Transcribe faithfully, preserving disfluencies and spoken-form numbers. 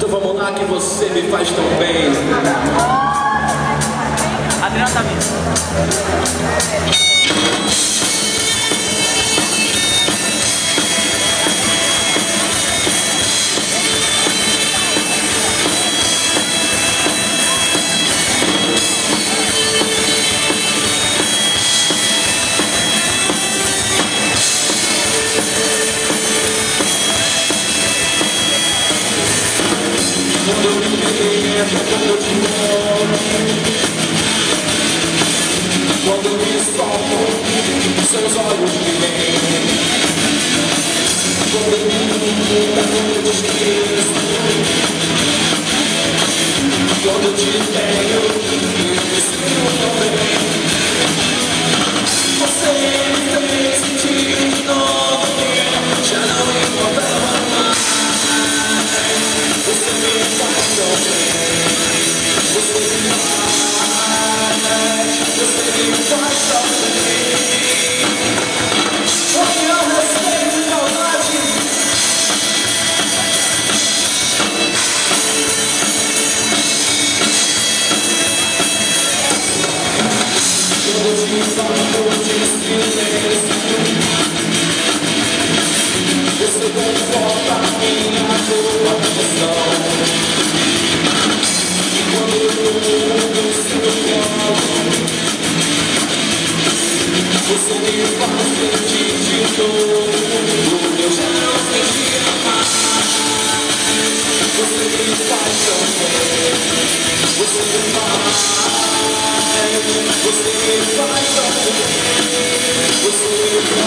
Então vamos lá, que você me faz tão bem. Adriano tá vindo. Quando eu me lembro, quando eu te amo, quando eu me solto, seus olhos me veem. Quando eu me lembro, quando eu te esqueço, quando eu te tenho, eu me sinto tão bem. Você me fez sentir de novo que já não importava mais. Você me faz tão bem, você me faz, você me faz tão bem. Hoje eu respeito saudade. Quando eu te falo, eu te esqueço. Você conforta a minha boa emoção. E quando eu mudo o seu colo, você me faz sentir de novo. Eu já não sentia mais. Você me faz tão bem. Você me faz, você me faz tão bem. Você me faz.